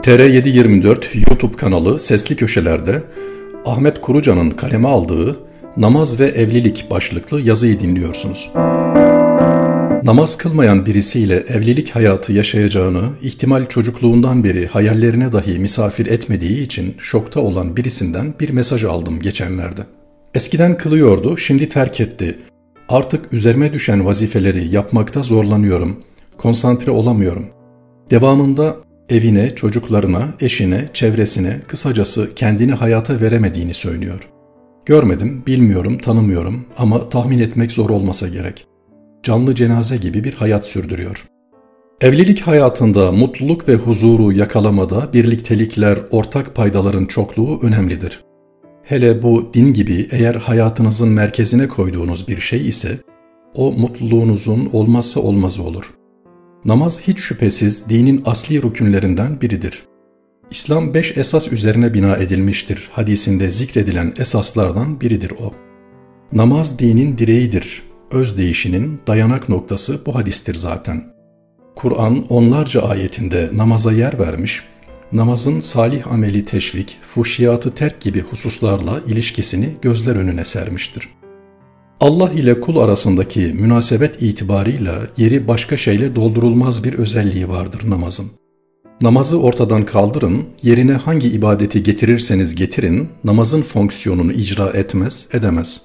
TR724 YouTube kanalı Sesli Köşeler'de Ahmet Kurucan'ın kaleme aldığı Namaz ve Evlilik başlıklı yazıyı dinliyorsunuz. Namaz kılmayan birisiyle evlilik hayatı yaşayacağını ihtimal çocukluğundan beri hayallerine dahi misafir etmediği için şokta olan birisinden bir mesaj aldım geçenlerde. Eskiden kılıyordu, şimdi terk etti. Artık üzerime düşen vazifeleri yapmakta zorlanıyorum. Konsantre olamıyorum. Devamında evine, çocuklarına, eşine, çevresine, kısacası kendini hayata veremediğini söylüyor. Görmedim, bilmiyorum, tanımıyorum ama tahmin etmek zor olmasa gerek. Canlı cenaze gibi bir hayat sürdürüyor. Evlilik hayatında mutluluk ve huzuru yakalamada birliktelikler, ortak paydaların çokluğu önemlidir. Hele bu din gibi eğer hayatınızın merkezine koyduğunuz bir şey ise o mutluluğunuzun olmazsa olmazı olur. Namaz hiç şüphesiz dinin asli rükünlerinden biridir. İslam 5 esas üzerine bina edilmiştir. Hadisinde zikredilen esaslardan biridir o. Namaz dinin direğidir. Özdeyişinin dayanak noktası bu hadistir zaten. Kur'an onlarca ayetinde namaza yer vermiş, namazın salih ameli teşvik, fuhşiyatı terk gibi hususlarla ilişkisini gözler önüne sermiştir. Allah ile kul arasındaki münasebet itibarıyla yeri başka şeyle doldurulmaz bir özelliği vardır namazın. Namazı ortadan kaldırın, yerine hangi ibadeti getirirseniz getirin, namazın fonksiyonunu icra etmez, edemez.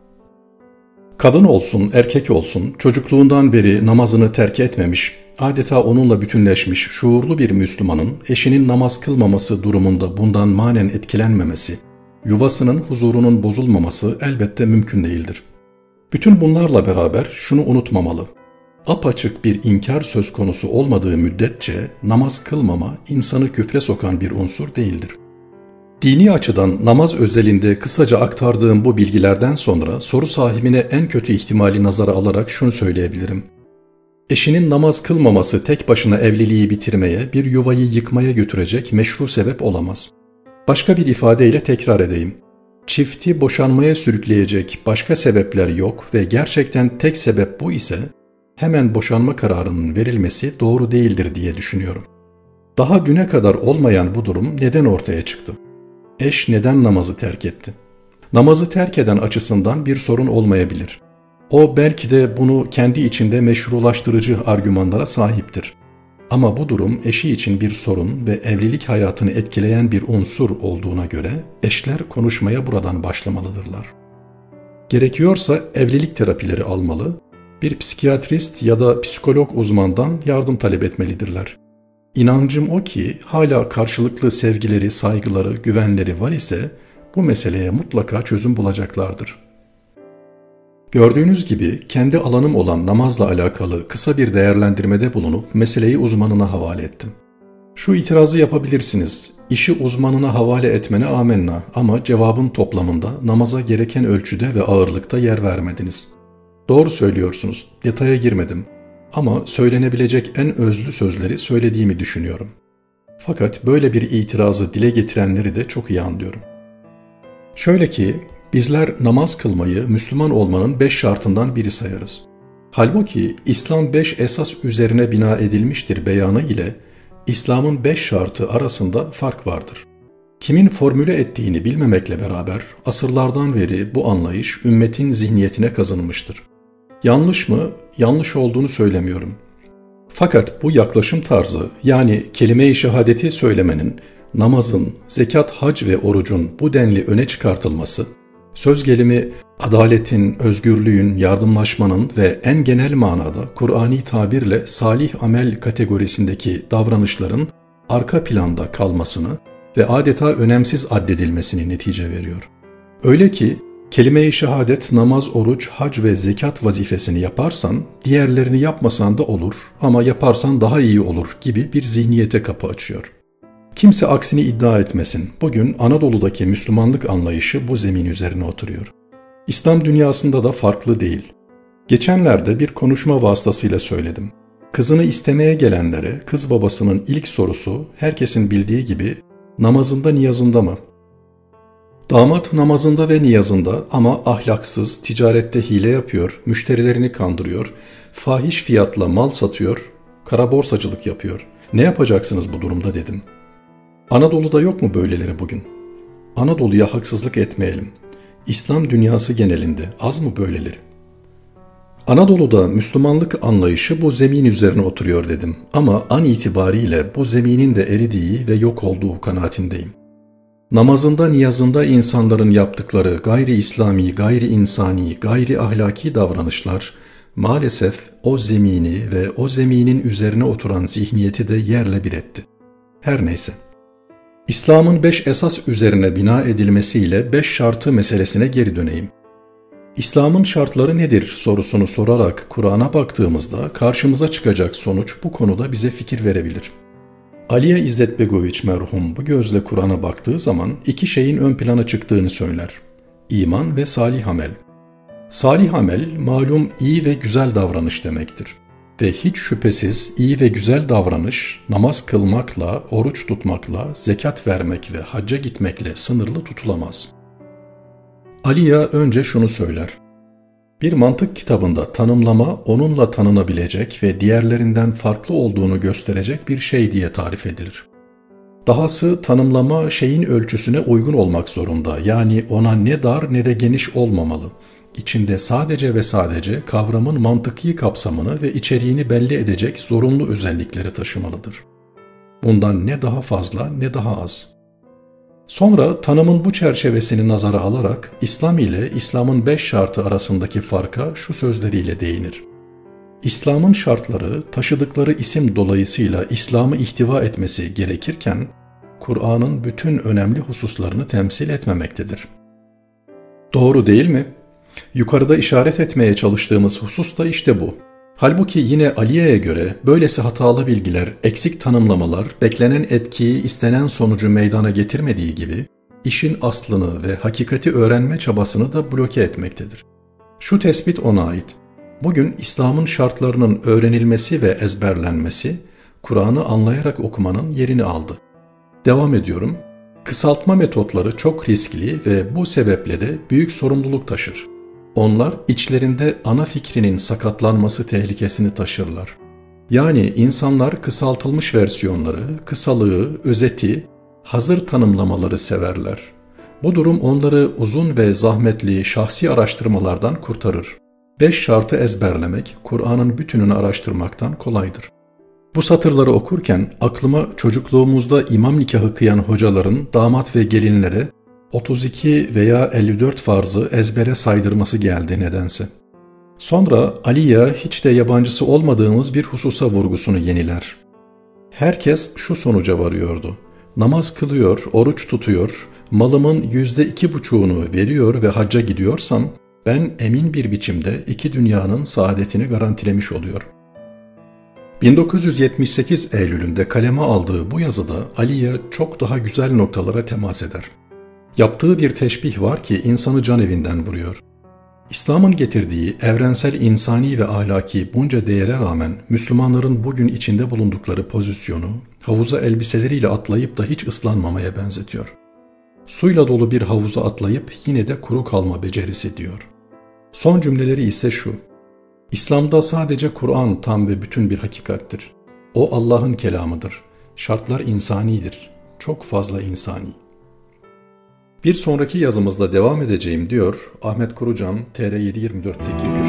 Kadın olsun, erkek olsun, çocukluğundan beri namazını terk etmemiş, adeta onunla bütünleşmiş şuurlu bir Müslümanın eşinin namaz kılmaması durumunda bundan manen etkilenmemesi, yuvasının huzurunun bozulmaması elbette mümkün değildir. Bütün bunlarla beraber şunu unutmamalı. Apaçık bir inkar söz konusu olmadığı müddetçe namaz kılmama insanı küfre sokan bir unsur değildir. Dini açıdan namaz özelinde kısaca aktardığım bu bilgilerden sonra soru sahibine en kötü ihtimali nazara alarak şunu söyleyebilirim. Eşinin namaz kılmaması tek başına evliliği bitirmeye, bir yuvayı yıkmaya götürecek meşru sebep olamaz. Başka bir ifadeyle tekrar edeyim. Çifti boşanmaya sürükleyecek başka sebepler yok ve gerçekten tek sebep bu ise hemen boşanma kararının verilmesi doğru değildir diye düşünüyorum. Daha düne kadar olmayan bu durum neden ortaya çıktı? Eş neden namazı terk etti? Namazı terk eden açısından bir sorun olmayabilir. O belki de bunu kendi içinde meşrulaştırıcı argümanlara sahiptir. Ama bu durum eşi için bir sorun ve evlilik hayatını etkileyen bir unsur olduğuna göre eşler konuşmaya buradan başlamalıdırlar. Gerekiyorsa evlilik terapileri almalı, bir psikiyatrist ya da psikolog uzmandan yardım talep etmelidirler. İnancım o ki hala karşılıklı sevgileri, saygıları, güvenleri var ise bu meseleye mutlaka çözüm bulacaklardır. Gördüğünüz gibi kendi alanım olan namazla alakalı kısa bir değerlendirmede bulunup meseleyi uzmanına havale ettim. Şu itirazı yapabilirsiniz, işi uzmanına havale etmene amenna ama cevabın toplamında namaza gereken ölçüde ve ağırlıkta yer vermediniz. Doğru söylüyorsunuz, detaya girmedim ama söylenebilecek en özlü sözleri söylediğimi düşünüyorum. Fakat böyle bir itirazı dile getirenleri de çok iyi anlıyorum. Şöyle ki, bizler namaz kılmayı Müslüman olmanın 5 şartından biri sayarız. Halbuki İslam 5 esas üzerine bina edilmiştir beyanı ile İslam'ın 5 şartı arasında fark vardır. Kimin formüle ettiğini bilmemekle beraber asırlardan beri bu anlayış ümmetin zihniyetine kazınmıştır. Yanlış mı? Yanlış olduğunu söylemiyorum. Fakat bu yaklaşım tarzı yani kelime-i şehadeti söylemenin, namazın, zekat, hac ve orucun bu denli öne çıkartılması, söz gelimi adaletin, özgürlüğün, yardımlaşmanın ve en genel manada Kur'ani tabirle salih amel kategorisindeki davranışların arka planda kalmasını ve adeta önemsiz addedilmesini netice veriyor. Öyle ki kelime-i şehadet, namaz, oruç, hac ve zekat vazifesini yaparsan diğerlerini yapmasan da olur ama yaparsan daha iyi olur gibi bir zihniyete kapı açıyor. Kimse aksini iddia etmesin. Bugün Anadolu'daki Müslümanlık anlayışı bu zemin üzerine oturuyor. İslam dünyasında da farklı değil. Geçenlerde bir konuşma vasıtasıyla söyledim. Kızını istemeye gelenlere kız babasının ilk sorusu herkesin bildiği gibi namazında niyazında mı? Damat namazında ve niyazında ama ahlaksız, ticarette hile yapıyor, müşterilerini kandırıyor, fahiş fiyatla mal satıyor, kara borsacılık yapıyor. Ne yapacaksınız bu durumda dedim. Anadolu'da yok mu böyleleri bugün? Anadolu'ya haksızlık etmeyelim. İslam dünyası genelinde az mı böyleleri? Anadolu'da Müslümanlık anlayışı bu zemin üzerine oturuyor dedim ama an itibariyle bu zeminin de eridiği ve yok olduğu kanaatindeyim. Namazında niyazında insanların yaptıkları gayri İslami, gayri insani, gayri ahlaki davranışlar maalesef o zemini ve o zeminin üzerine oturan zihniyeti de yerle bir etti. Her neyse. İslam'ın 5 esas üzerine bina edilmesiyle 5 şartı meselesine geri döneyim. İslam'ın şartları nedir sorusunu sorarak Kur'an'a baktığımızda karşımıza çıkacak sonuç bu konuda bize fikir verebilir. Aliye İzzet Begoviç merhum bu gözle Kur'an'a baktığı zaman iki şeyin ön plana çıktığını söyler. İman ve salih amel. Salih amel malum iyi ve güzel davranış demektir. Ve hiç şüphesiz iyi ve güzel davranış namaz kılmakla, oruç tutmakla, zekat vermek ve hacca gitmekle sınırlı tutulamaz. Aliye önce şunu söyler. Bir mantık kitabında tanımlama onunla tanınabilecek ve diğerlerinden farklı olduğunu gösterecek bir şey diye tarif edilir. Dahası tanımlama şeyin ölçüsüne uygun olmak zorunda, yani ona ne dar ne de geniş olmamalı. İçinde sadece ve sadece kavramın mantıki kapsamını ve içeriğini belli edecek zorunlu özellikleri taşımalıdır. Bundan ne daha fazla ne daha az. Sonra tanımın bu çerçevesini nazara alarak İslam ile İslam'ın 5 şartı arasındaki farka şu sözleriyle değinir. İslam'ın şartları taşıdıkları isim dolayısıyla İslam'ı ihtiva etmesi gerekirken, Kur'an'ın bütün önemli hususlarını temsil etmemektedir. Doğru değil mi? Yukarıda işaret etmeye çalıştığımız husus da işte bu. Halbuki yine Aliye'ye göre böylesi hatalı bilgiler, eksik tanımlamalar, beklenen etkiyi istenen sonucu meydana getirmediği gibi, işin aslını ve hakikati öğrenme çabasını da bloke etmektedir. Şu tespit ona ait. Bugün İslam'ın şartlarının öğrenilmesi ve ezberlenmesi, Kur'an'ı anlayarak okumanın yerini aldı. Devam ediyorum. Kısaltma metotları çok riskli ve bu sebeple de büyük sorumluluk taşır. Onlar içlerinde ana fikrinin sakatlanması tehlikesini taşırlar. Yani insanlar kısaltılmış versiyonları, kısalığı, özeti, hazır tanımlamaları severler. Bu durum onları uzun ve zahmetli şahsi araştırmalardan kurtarır. 5 şartı ezberlemek, Kur'an'ın bütününü araştırmaktan kolaydır. Bu satırları okurken aklıma çocukluğumuzda imam nikahı kıyan hocaların damat ve gelinlere 32 veya 54 farzı ezbere saydırması geldi nedense. Sonra Aliye hiç de yabancısı olmadığımız bir hususa vurgusunu yeniler. Herkes şu sonuca varıyordu. Namaz kılıyor, oruç tutuyor, malımın %2,5'unu veriyor ve hacca gidiyorsam ben emin bir biçimde iki dünyanın saadetini garantilemiş oluyorum. 1978 Eylül'ünde kaleme aldığı bu yazıda Aliye çok daha güzel noktalara temas eder. Yaptığı bir teşbih var ki insanı canevinden vuruyor. İslam'ın getirdiği evrensel insani ve ahlaki bunca değere rağmen Müslümanların bugün içinde bulundukları pozisyonu havuza elbiseleriyle atlayıp da hiç ıslanmamaya benzetiyor. Suyla dolu bir havuza atlayıp yine de kuru kalma becerisi diyor. Son cümleleri ise şu: İslam'da sadece Kur'an tam ve bütün bir hakikattir. O Allah'ın kelamıdır. Şartlar insanidir. Çok fazla insani. Bir sonraki yazımızda devam edeceğim diyor Ahmet Kurucan TR724'teki